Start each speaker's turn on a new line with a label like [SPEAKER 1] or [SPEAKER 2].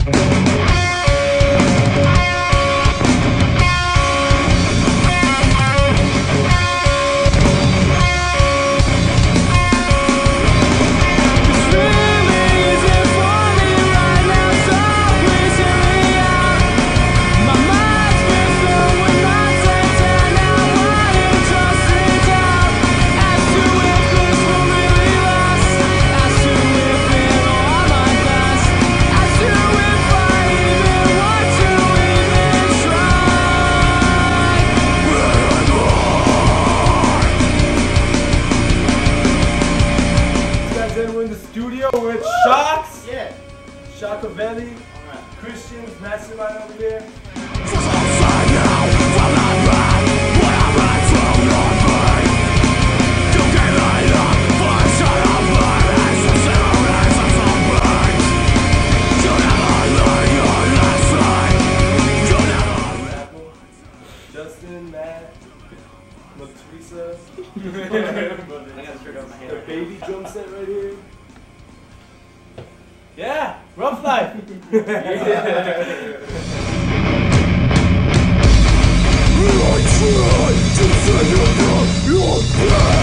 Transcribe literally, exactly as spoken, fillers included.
[SPEAKER 1] We're in the studio with Shots,
[SPEAKER 2] yeah,
[SPEAKER 1] Shacovelli, right. Christian's mastermind over here. Justin, Matt, Teresa.
[SPEAKER 2] I got a shirt over my head.
[SPEAKER 1] The baby drum set right here. Yeah, rough life. Yeah.